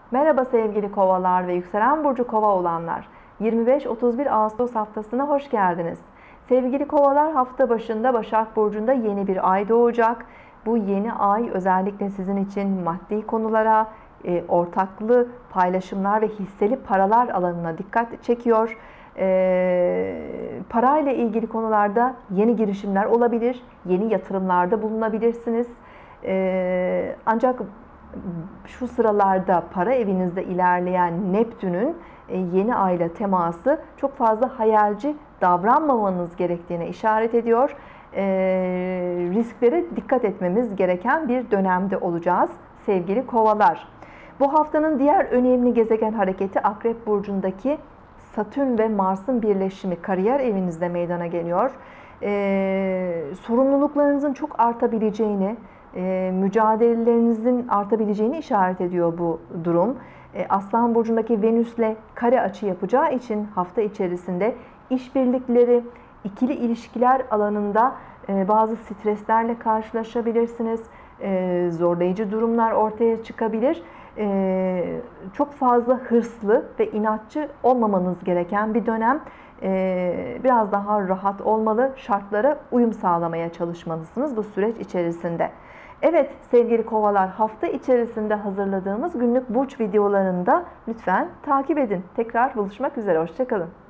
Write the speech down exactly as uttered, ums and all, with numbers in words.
Merhaba sevgili kovalar ve yükselen burcu kova olanlar. yirmi beş otuz bir Ağustos haftasına hoş geldiniz. Sevgili kovalar, hafta başında Başak Burcu'nda yeni bir ay doğacak. Bu yeni ay özellikle sizin için maddi konulara, e, ortaklı paylaşımlar ve hisseli paralar alanına dikkat çekiyor. E, parayla ilgili konularda yeni girişimler olabilir, yeni yatırımlarda bulunabilirsiniz. E, ancak şu sıralarda para evinizde ilerleyen Neptün'ün yeni ayla teması çok fazla hayalci davranmamanız gerektiğine işaret ediyor. E, risklere dikkat etmemiz gereken bir dönemde olacağız sevgili kovalar. Bu haftanın diğer önemli gezegen hareketi Akrep Burcu'ndaki Satürn ve Mars'ın birleşimi kariyer evinizde meydana geliyor. E, sorumluluklarınızın çok artabileceğini, e, mücadelelerinizin artabileceğini işaret ediyor bu durum. E, Aslan Burcu'ndaki Venüs'le kare açı yapacağı için hafta içerisinde işbirlikleri, ikili ilişkiler alanında e, bazı streslerle karşılaşabilirsiniz. E, zorlayıcı durumlar ortaya çıkabilir. E, çok fazla hırslı ve inatçı olmamanız gereken bir dönem. E, biraz daha rahat olmalı, şartlara uyum sağlamaya çalışmalısınız bu süreç içerisinde. Evet sevgili kovalar, hafta içerisinde hazırladığımız günlük burç videolarını da lütfen takip edin. Tekrar buluşmak üzere, hoşça kalın.